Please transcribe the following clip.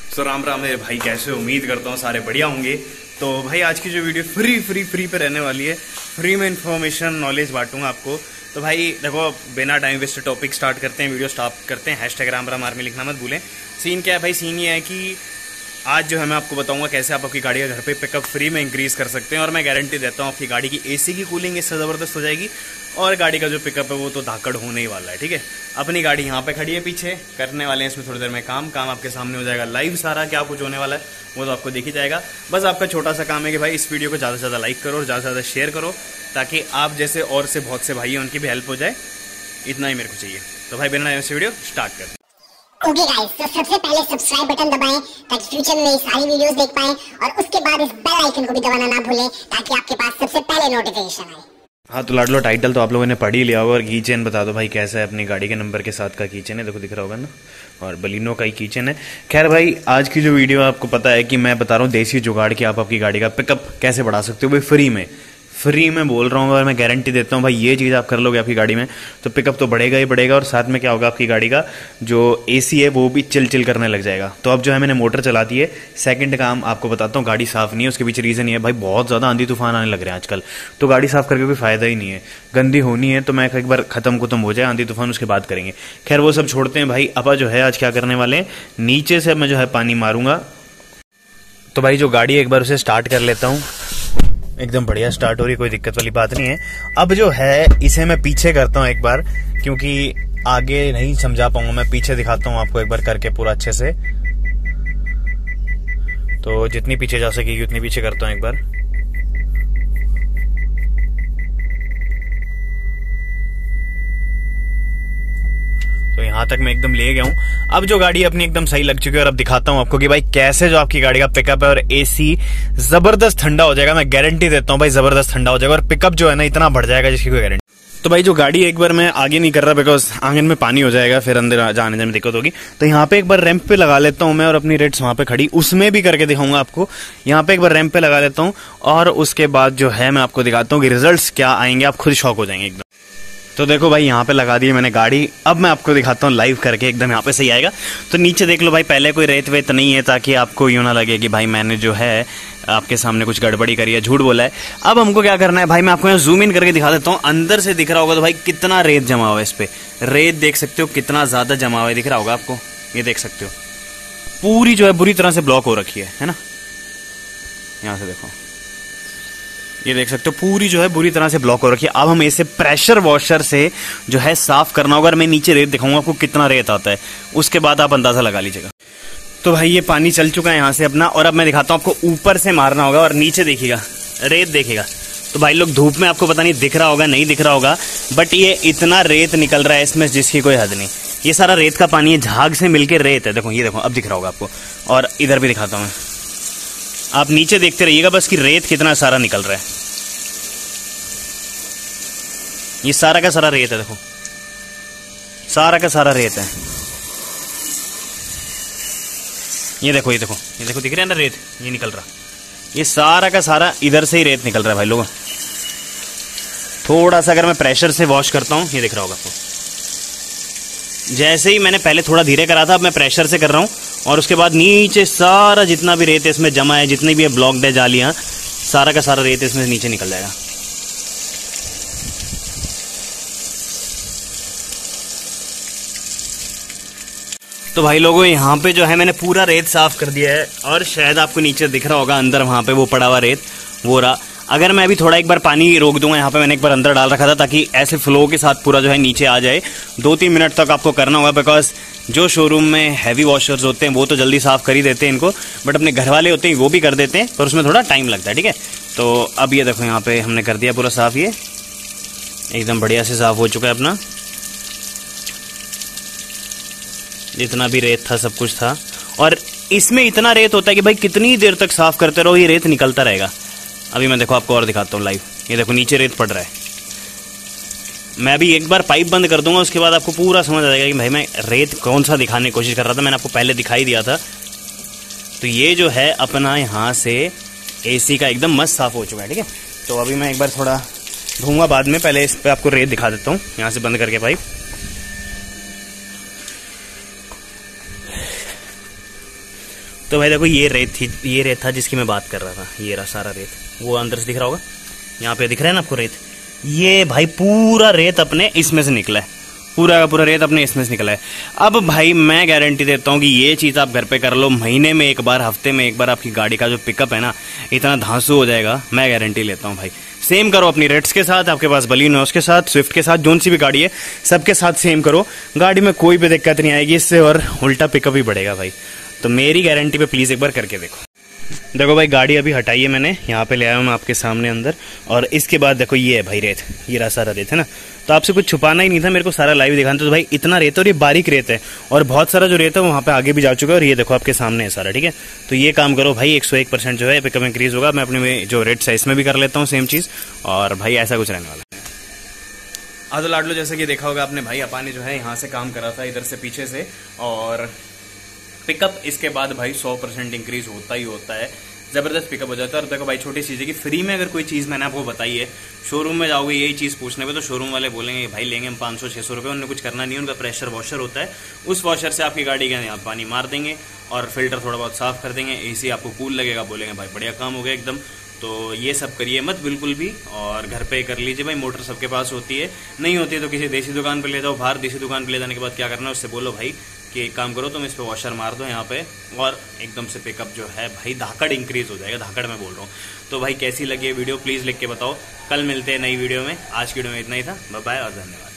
तो राम राम मेरे भाई, कैसे उम्मीद करता हूँ सारे बढ़िया होंगे। तो भाई आज की जो वीडियो फ्री पे रहने वाली है, फ्री में इन्फॉर्मेशन नॉलेज बांटूंगा आपको। तो भाई देखो, बिना टाइम वेस्ट टॉपिक स्टार्ट करते हैं, वीडियो स्टार्ट करते हैं। हैशटैग राम राम आर्मी लिखना मत भूलें। सीन क्या है भाई, सीन ये है कि आज जो है मैं आपको बताऊंगा कैसे आप आपकी गाड़ी का घर पे पिकअप फ्री में इंक्रीज कर सकते हैं। और मैं गारंटी देता हूँ आपकी गाड़ी की एसी की कूलिंग इससे ज़बरदस्त हो जाएगी और गाड़ी का जो पिकअप है वो तो धाकड़ होने ही वाला है। ठीक है, अपनी गाड़ी यहाँ पे खड़ी है, पीछे करने वाले हैं इसमें थोड़ी देर में काम आपके सामने हो जाएगा लाइव। सारा क्या कुछ होने वाला है वो तो आपको दिख ही जाएगा। बस आपका छोटा सा काम है कि भाई इस वीडियो को ज़्यादा से ज़्यादा लाइक करो और ज़्यादा से ज़्यादा शेयर करो, ताकि आप जैसे और से बहुत से भाई हैं उनकी भी हेल्प हो जाए। इतना ही मेरे को चाहिए। तो भाई बिना टाइम से वीडियो स्टार्ट करते हैं। ओके गाइस, तो सबसे पहले सब्सक्राइब बटन दबाएं ताकि फ्यूचर में सारी वीडियोस देख पाएं, और उसके बाद इस बेल आइकन को भी दबाना ना भूलें ताकि आपके पास सबसे पहले नोटिफिकेशन आए। हाँ, तो लाडलो टाइटल तो आप लोगों ने पढ़ ही लिया होगा। और की चेन बता दो भाई कैसा है, अपनी गाड़ी के नंबर के साथ का की चेन है, देखो दिख रहा होगा ना, और बलिनो का ही की चेन है। खैर भाई, आज की जो वीडियो आपको पता है कि मैं बता रहा हूँ देसी जुगाड़ की आप आपकी गाड़ी का पिकअप कैसे बढ़ा सकते हो भाई फ्री में बोल रहा हूँ। और मैं गारंटी देता हूँ भाई ये चीज़ आप कर लोगे आपकी गाड़ी में तो पिकअप तो बढ़ेगा ही बढ़ेगा, और साथ में क्या होगा, आपकी गाड़ी का जो एसी है वो भी चिल करने लग जाएगा। तो अब जो है मैंने मोटर चला दी है। सेकंड काम आपको बताता हूँ, गाड़ी साफ़ नहीं है, उसके पीछे रीज़न ये है भाई बहुत ज़्यादा आंधी तूफान आने लग रहे हैं आजकल, तो गाड़ी साफ़ करके कोई फ़ायदा ही नहीं है, गंदी होनी है। तो मैं एक बार ख़त्म हो जाए आंधी तूफान, उसके बाद करेंगे। खैर वो सब छोड़ते हैं भाई, अपा जो है आज क्या करने वाले हैं, नीचे से मैं जो है पानी मारूंगा। तो भाई जो गाड़ी एक बार उसे स्टार्ट कर लेता हूँ, एकदम बढ़िया स्टार्ट हो रही, कोई दिक्कत वाली बात नहीं है। अब जो है इसे मैं पीछे करता हूँ एक बार, क्योंकि आगे नहीं समझा पाऊंगा, मैं पीछे दिखाता हूँ आपको एक बार करके पूरा अच्छे से। तो जितनी पीछे जा सकेगी उतनी पीछे करता हूँ एक बार। तो यहाँ तक मैं एकदम ले गया हूँ। अब जो गाड़ी अपनी एकदम सही लग चुकी है, और अब दिखाता हूँ आपको कि भाई कैसे जो आपकी गाड़ी का पिकअप है और एसी जबरदस्त ठंडा हो जाएगा। मैं गारंटी देता हूँ भाई जबरदस्त ठंडा हो जाएगा, और पिकअप जो है ना इतना बढ़ जाएगा जिसकी कोई गारंटी। तो भाई जो गाड़ी एक बार मैं आगे नहीं कर रहा, बिकॉज आंगन में पानी हो जाएगा, फिर अंदर जाने में दिक्कत होगी। तो यहाँ पे एक बार रैंप पे लगा लेता हूँ मैं, और अपनी रेड्स वहाँ पे खड़ी, उसमें भी करके दिखाऊंगा आपको। यहाँ पे एक बार रैंप पे लगा लेता हूँ, और उसके बाद जो है मैं आपको दिखाता हूँ कि रिजल्ट्स क्या आएंगे, आप खुद शॉक हो जाएंगे एकदम। तो देखो भाई यहाँ पे लगा दी मैंने गाड़ी, अब मैं आपको दिखाता हूँ लाइव करके, एकदम यहाँ पे सही आएगा। तो नीचे देख लो भाई, पहले कोई रेत वेत नहीं है, ताकि आपको यूँ ना लगे कि भाई मैंने जो है आपके सामने कुछ गड़बड़ी करी है, झूठ बोला है। अब हमको क्या करना है भाई, मैं आपको यहाँ जूम इन करके दिखा देता हूँ। अंदर से दिख रहा होगा तो भाई कितना रेत जमा हुआ है इस पे, रेत देख सकते हो कितना ज्यादा जमा हुआ है, दिख रहा होगा आपको, ये देख सकते हो पूरी जो है बुरी तरह से ब्लॉक हो रखी है ना। यहाँ से देखो, ये देख सकते हो पूरी जो है बुरी तरह से ब्लॉक हो रखी है। अब हमें इसे प्रेशर वॉशर से जो है साफ करना होगा। मैं नीचे रेत दिखाऊंगा आपको कितना रेत आता है, उसके बाद आप अंदाजा लगा लीजिएगा। तो भाई ये पानी चल चुका है यहाँ से अपना, और अब मैं दिखाता हूँ आपको, ऊपर से मारना होगा और नीचे देखिएगा रेत देखेगा। तो भाई लोग धूप में आपको पता नहीं दिख रहा होगा नहीं दिख रहा होगा, बट ये इतना रेत निकल रहा है इसमें जिसकी कोई हद नहीं। ये सारा रेत का पानी है, झाग से मिलकर रेत है। देखो ये देखो, अब दिख रहा होगा आपको, और इधर भी दिखाता हूँ मैं, आप नीचे देखते रहिएगा बस कि रेत कितना सारा निकल रहा है। ये सारा का सारा रेत है, देखो सारा का सारा रेत है। ये देखो दिख रहा है ना रेत, ये निकल रहा, ये सारा का सारा इधर से ही रेत निकल रहा है भाई लोगों। थोड़ा सा अगर मैं प्रेशर से वॉश करता हूँ, ये दिख रहा होगा आपको, जैसे ही मैंने पहले थोड़ा धीरे करा था, अब मैं प्रेशर से कर रहा हूँ, और उसके बाद नीचे सारा जितना भी रेत इसमें जमा है, जितनी भी है ब्लॉक्ड है जालियां, सारा का सारा रेत इसमें नीचे निकल जाएगा। तो भाई लोगों यहाँ पे जो है मैंने पूरा रेत साफ कर दिया है, और शायद आपको नीचे दिख रहा होगा अंदर वहाँ पे वो पड़ा हुआ रेत वो रहा। अगर मैं अभी थोड़ा एक बार पानी रोक दूंगा, यहाँ पे मैंने एक बार अंदर डाल रखा था ताकि ऐसे फ्लो के साथ पूरा जो है नीचे आ जाए। 2-3 मिनट तक आपको करना होगा, बिकॉज जो शोरूम में हैवी वॉशर्स होते हैं वो तो जल्दी साफ कर ही देते हैं इनको, बट अपने घर वाले होते हैं वो भी कर देते हैं, पर उसमें थोड़ा टाइम लगता है। ठीक है, तो अब ये देखो यहाँ पे हमने कर दिया पूरा साफ, ये एकदम बढ़िया से साफ हो चुका है अपना, जितना भी रेत था सब कुछ था। और इसमें इतना रेत होता है कि भाई कितनी देर तक साफ करते रहो, ये रेत निकलता रहेगा। अभी मैं देखो आपको और दिखाता हूँ लाइव, ये देखो नीचे रेत पड़ रहा है। मैं अभी एक बार पाइप बंद कर दूंगा, उसके बाद आपको पूरा समझ आ जाएगा कि भाई मैं रेत कौन सा दिखाने की कोशिश कर रहा था। मैंने आपको पहले दिखाई दिया था। तो ये जो है अपना यहाँ से एसी का एकदम मस्त साफ हो चुका है। ठीक है, तो अभी मैं एक बार थोड़ा धोऊंगा बाद में, पहले इस पर आपको रेत दिखा देता हूँ यहाँ से बंद करके पाइप। तो भाई देखो ये रेत थी, ये रेत था जिसकी मैं बात कर रहा था। ये रहा सारा रेत, वो अंदर से दिख रहा होगा, यहाँ पे दिख रहा है ना आपको रेत। ये भाई पूरा रेत अपने इसमें से निकला है, पूरा का पूरा रेत अपने इसमें से निकला है। अब भाई मैं गारंटी देता हूँ कि ये चीज आप घर पे कर लो, महीने में एक बार, हफ्ते में एक बार आपकी गाड़ी का जो पिकअप है ना इतना धांसू हो जाएगा, मैं गारंटी लेता हूँ भाई। सेम करो अपनी रेड्स के साथ, आपके पास बलिनो के साथ, स्विफ्ट के साथ, जोन सी भी गाड़ी है सबके साथ सेम करो, गाड़ी में कोई भी दिक्कत नहीं आएगी इससे, और उल्टा पिकअप ही बढ़ेगा भाई। तो मेरी गारंटी पे प्लीज एक बार करके देखो। देखो भाई गाड़ी अभी हटाई है मैंने, यहाँ पे ले आया हूँ मैं आपके सामने अंदर, और इसके बाद देखो ये है भाई रेत, ये रहा सारा रेत है ना। तो आपसे कुछ छुपाना ही नहीं था, मेरे को सारा लाइव दिखाना था। तो भाई इतना रेत है और ये बारीक रेत है, और बहुत सारा जो रेत है वहाँ पे आगे भी जा चुका है, और ये देखो आपके सामने है सारा, ठीक है। तो ये काम करो भाई, 101% जो है पिकअप इंक्रीज होगा। मैं अपने में जो रेट्स है इसमें भी कर लेता हूँ सेम चीज़, और भाई ऐसा कुछ रहने वाला है। आदो लाडलो जैसे कि देखा होगा आपने भाई, अपा ने जो है यहाँ से काम करा था इधर से पीछे से, और पिकअप इसके बाद भाई 100% इंक्रीज होता ही होता है, जबरदस्त पिकअप हो जाता है। और देखो भाई छोटी चीज़ है कि फ्री में अगर कोई चीज़ मैंने आपको बताई है, शोरूम में जाओगे यही चीज़ पूछने पे तो शोरूम वाले बोलेंगे भाई लेंगे हम 500-600 रुपये, उन्हें कुछ करना नहीं है, उनका प्रेशर वॉशर होता है, उस वॉशर से आपकी गाड़ी के यहाँ पानी मार देंगे और फिल्टर थोड़ा बहुत साफ कर देंगे, एसी आपको कूल लगेगा, बोलेंगे भाई बढ़िया काम हो गया एकदम। तो ये सब करिए मत बिल्कुल भी, और घर पे कर लीजिए भाई। मोटर सबके पास होती है, नहीं होती है तो किसी देसी दुकान पे ले जाओ बाहर, देसी दुकान पे ले जाने के बाद क्या करना है उससे बोलो भाई कि एक काम करो तुम इस पे वॉशर मार दो यहाँ पे, और एकदम से पिकअप जो है भाई धाकड़ इंक्रीज हो जाएगा, धाकड़ मैं बोल रहा हूँ। तो भाई कैसी लगी है वीडियो प्लीज लिख के बताओ। कल मिलते हैं नई वीडियो में, आज की वीडियो में इतना ही था, बाय बाय और धन्यवाद।